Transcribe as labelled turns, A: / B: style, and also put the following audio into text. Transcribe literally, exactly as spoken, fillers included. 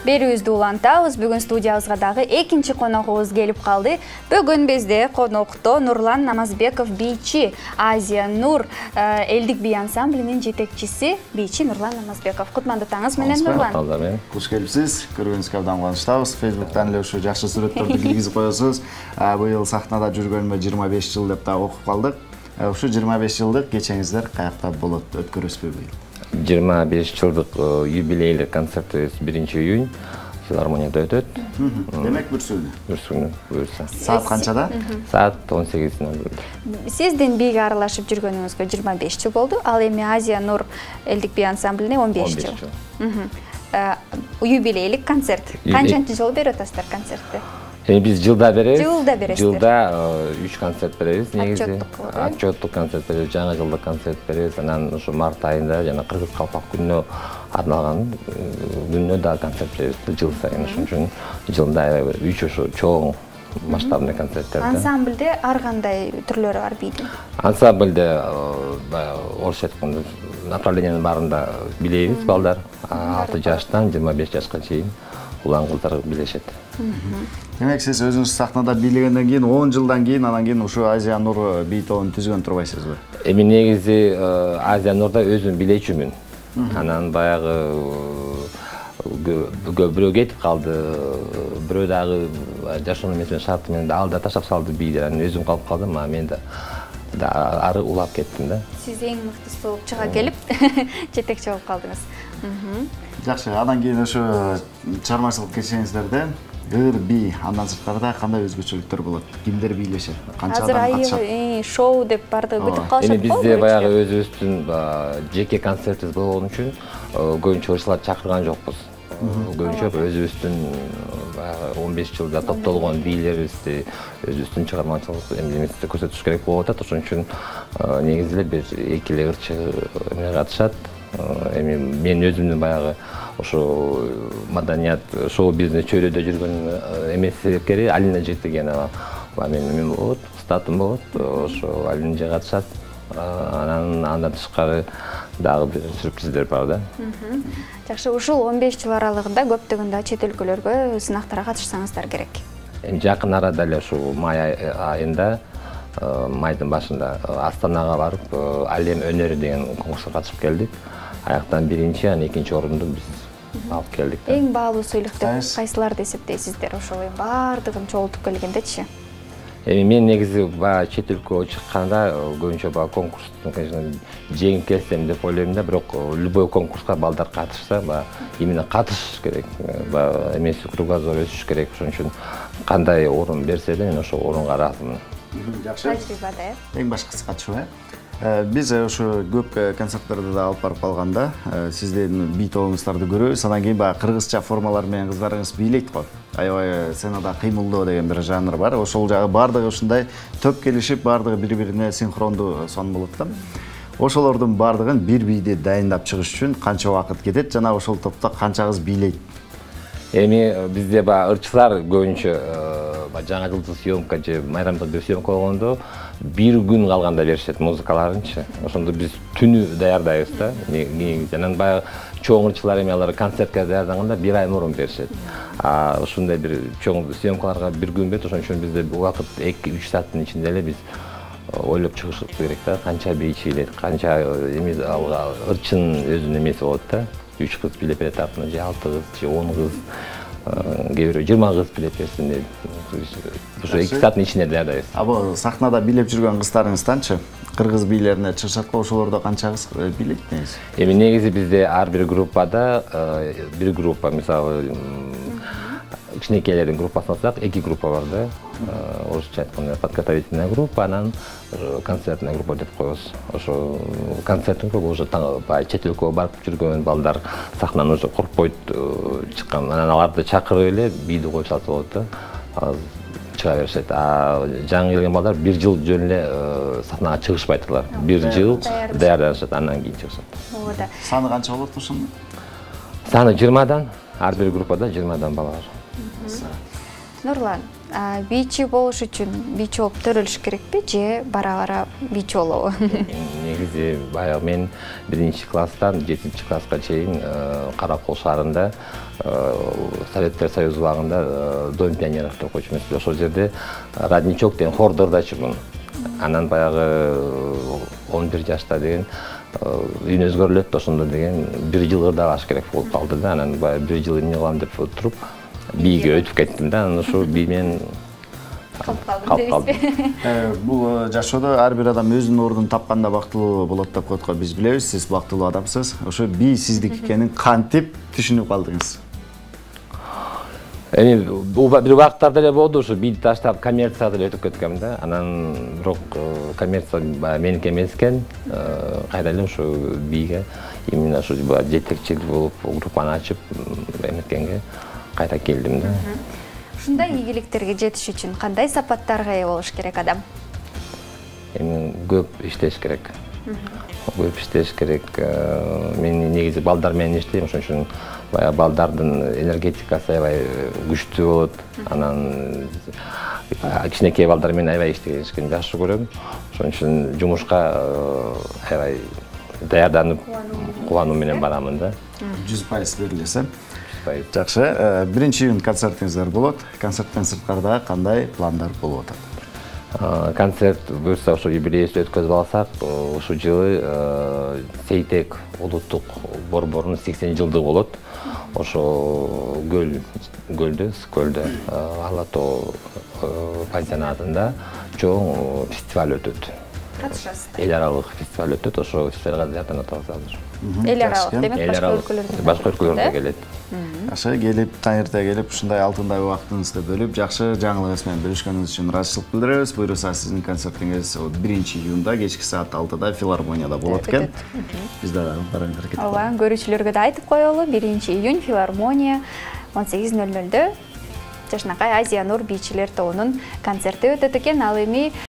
A: берүүбүздү улантабыз. Бүгүн студиябызга дагы экинчи коногубуз келип калды. Бүгүн бизде конокто Нурлан Намазбеков бийчи, Азия Нур элдик бий ансамблинин жетекчиси бийчи Нурлан Намазбеков. Кутмандуу таңыңыз менен Нурлан.
B: Куш келипсиз. Көргөнүзгө абдан кубанычтабыз. Facebook'тан эле ушу жакшы сүрөттөрдү киргизип коесуз. Быйыл сахнада жүргөнүмө жыйырма беш жыл деп да окуп калдык. Ушу жыйырма беш жылдык кечеңиздер каякта болот, өткөрөсүзбү быйыл?
C: жыйырма беш жылдык юбилейлик концертибиз биринчи июнь филармонияда өтөт.
B: Демек бүрсүлдү.
C: Бүрсүлдү, буюрса.
B: Саат канчада?
C: Саат он сегиз ноль ноль.
A: Сиздин бийге аралашып жүргөнүңүзгө жыйырма беш жыл болду. Ал эми Азия Нур элдик бий ансамблине он беш жыл. Юбилейлик концерт. Канчанчы жыл берип атасыздар концертти?
C: Биз жылда беребиз.
A: Жылда бересиздер.
C: Жылда үч концерт беребиз.
A: Негизи
C: отчеттук концерт беребиз, жаңы жылдык концерт беребиз. Анан ушу март айында жана Кыргыз Калпак күнүнө арналган күнүнө да концерт беребиз жыл сайын. Ошон үчүн жылда үч ошо чоң масштабный концерттерди.
A: Ансамблде ар кандай түрлөрү бар бийдин?
C: Ансамблде орусча айтканда направлениянын баарында билебиз балдар. алты жаштан жыйырма беш жашка чейин улан кыздар билешет.
B: Демек сиз өзүңүз сахнада бийлегенден кийин он жылдан кийин анан кийин ушу Азия Нур бий тобун түзгөн турбайсызбы?
C: Эми негизи Азия Нурда өзүм билечүмүн. Анан баягы бирөө кетип калды, бирөө дагы жашоонун эмеси шарты менен ал да таштап салды бийди. Анан өзүм калып калдым, а мен да ары улап кеттим да.
A: Сиз эң мыктысы болуп чыга келип жетекчи болуп калдыңыз.
B: Жакшы, андан кийин ошо чыгармачылык кечеңиздерде ыр бий, андан сырткары кандай өзгөчөлүктөр болот? Кимдер бийлешет? Канча адам катышат?
A: Азыр шоу деп бардыгы бүтүп калышат.
C: Эми бизде баягы өзүбүздүн жеке концертибиз болгон үчүн көбүнчө ушуларды чакырган жокпуз. Көбүнчө өзүбүздүн баягы он беш жылда топтолгон бийлерибизди, өзүбүздүн чыгармачылык эмнемизди көрсөтүш керек болуп атат. Ошон үчүн негизи эле бир эки эле ырчы эмне катышат. Эми мен өзүмдүн баягы ошо маданият шоу бизнес чөйрөдө жүргөн эмес себепкери Алина Жетигенова менин болот, статым болот, ошо Алина же катышат. Анан андан тышкары дагы бир сюрприздер бар да.
A: Жакшы, ушул он беш жыл аралыгында көптөгөн да чет өлкөлөргө сынактарга катышсаңыздар керек.
C: Жакын арада эле ушул май айында, майдын башында Астанага барып, Алем өнөрү деген конкурска катышып келдик. Аяктан биринчи, анан экинчи орунду биз алып келдик.
A: Эң баалуу сыйлыктар кайсыларды эсептейсиздер ошол баардыгын чогултуп келгендечи?
C: Эми мен негизи баягы чет өлкөгө чыкканда көбүнчө баягы конкурстун конечно жеңип келсем деп ойлойм да, бирок любой конкурска балдар катышса, баягы именно катышыш керек, баягы эмеси кругозор өсүш керек. Ошон үчүн кандай орун берсе да мен ошол орунга ыраазымын.
B: Жакшы.
A: Тажрыйбада, э?
B: Эң башкысы катышуу, э? Биз ошо көп концерттерди да алып барып калганда, сиздин бий тобуңуздарды көрөбүз. Андан кийин баягы кыргызча формалар менен кыздарыңыз бийлейт го. Аябай сценада кыймылдоо деген бир жанр бар. Ошол жагы баардыгы ушундай төп келишип, баардыгы бири-бирине синхрондуу сон болот да. Ошолордун баардыгын бир бийди дайындап чыгыш үчүн канча убакыт кетет жана ошол топто канча кыз бийлейт?
C: Эми бизде баягы ырчылар көбүнчө жаңы жылдык съемка же майрамдык бир съемка болгондо бир күн калганда беришет музыкаларынчы. Ошондо биз түнү даярдайбыз да. Анан баягы чоң ырчылар эми алар концертке даярдаганда бир ай мурун беришет. А ушундай бир чоң съемкаларга бир күн берет. Ошон үчүн бизде убакыт эки үч сааттын ичинде эле биз ойлоп чыгышыбыз керек да. Канча бийчи билет, канча эми ырчынын өзүнүн эмеси болот да. үч кыз билеп берет артынан, же алты кыз, же он кыз, кээ бирөө жыйырма кыз билеп берсин деп. Ошо эки сааттын ичинде даярдайбыз.
B: А бул сахнада билеп жүргөн кыздарыңызданчы? Кыргыз бийлерине чыгышат го, ошолордо канча кыз билет негизи?
C: Эми негизи бизде ар бир группада бир группа, мисалы кичинекейлердин группасын алсак, эки группа бар да. Орусча айтканда подготовительная группа, анан концертная группа деп коебуз. Ошо концерттин группа уже чет өлкөгө барып жүргөн балдар сахнаны уже коркпойт чыккан. Анан аларды чакырып эле бийди коюп салса болот да. Чыга беришет. А жаңы келген балдар бир жыл жөн эле сахнага чыгышпайт алар. Бир жыл даярданышат, андан кийин чыгышат.
A: Ооба.
B: Саны канча болот ошондо?
C: Саны жыйырмадан, ар бир группада жыйырмадан бала бар.
A: Нурлан, бийчи болуш үчүн бийчи болуп төрөлүш керекпи же бара-бара бийчи болобу?
C: Негизи баягы мен биринчи класстан жетинчи класска чейин Каракол шаарында Советтер Союзу убагында Дом пионеров окуучумун. Ошол жерде родничок деген хордордачумун. Анан баягы он бир жашта деген үйүн өзгөрүлөт ошондо деген бир жыл ырдабаш керек болуп калды да. Анан баягы бир жыл эмне кылам деп туруп бийге өтүп кеттим да. Анан ошо бий менен калып калдым.
B: Бул жашоодо ар бир адам өзүнүн ордун тапканда бактылуу болот деп коет го. Биз билебиз, сиз бактылуу адамсыз. Ошо бий сиздики экенин кантип түшүнүп калдыңыз?
C: Эми бир убакыттарда эле болду, ушу бийди таштап коммерцияга деле өтүп кеткем да. Анан бирок коммерция меники эмес экен. Кайра эле ушу бийге именно ушу жетекчил болуп группаны ачып эметкенге кайра келдим да.
A: Ушундай ийгиликтерге жетиш үчүн кандай сапаттарга ээ болуш керек адам?
C: Эми көп иштеш керек. Көп иштеш керек. Мен негизи балдар менен иштейм, ошон үчүн баягы балдардын энергетикасы аябай күчтүү болот. Анан кичинекей балдар менен аябай иштешкен жакшы көрөм. Ошон үчүн жумушка аябай даярданып, кубануу менен барамын да.
B: жүз пайыз берилесиз. Жакшы, биринчи июнь концертиңиздер болот. Концерттен сырткарда кандай пландар болуп атат?
C: Концерт буюрса ошо юбилейибизди өткөзүп алсак, ушул жылы Сейтек улуттук борборунун сексен жылдыгы болот. Ошо көл көлдө, көлдө Ала тоо пансионатында чоң фестиваль өтөт.
A: Катышасыз?
C: Эл аралык фестиваль өтөт, ошо фестивалга даярданып атабыз азыр.
A: Эл аралык демек башка өлкөлөрдөн.
C: Башка өлкөлөрдөн келет.
B: Жакшы, келип, таңерте келип, ушундай алтындай убактыңызды бөлүп, жакшы жаңылыгыңыз менен бөлүшкөнүңүз үчүн ыраазычылык билдиребиз. Буюрса сиздин концертиңиз биринчи июнда кечки саат алтыда филармонияда болот экен. Биз дагы бараңыздар кетип.
A: Ооба, көрүүчүлөргө да айтып коелу, биринчи июнь филармония он сегиз нөл нөлдө Жашнакай Азия Нур бийчилер тобунун концерти өтөт экен. Ал эми